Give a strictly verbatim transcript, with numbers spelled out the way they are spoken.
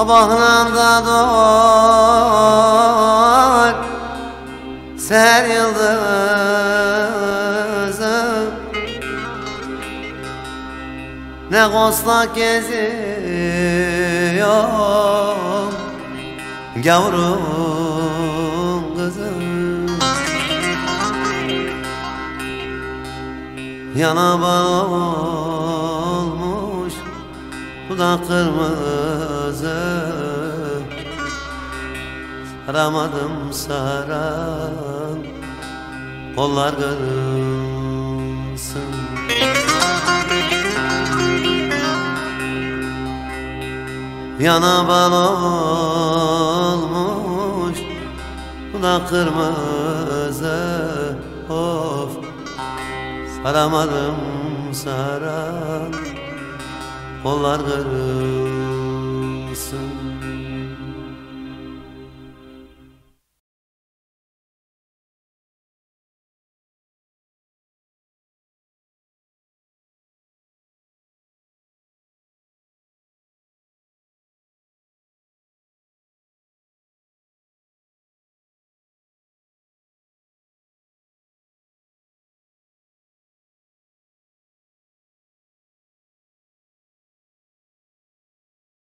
Sabahlarda doğar seher yıldızı, ne kostak geziyor gavurun kızı. Yana bal olmuş dudak kırmızı, saramadım saran kollar kırılsın. Yana bal olmuş dudak kırmızı, of saramadım saran kollar kırılsın.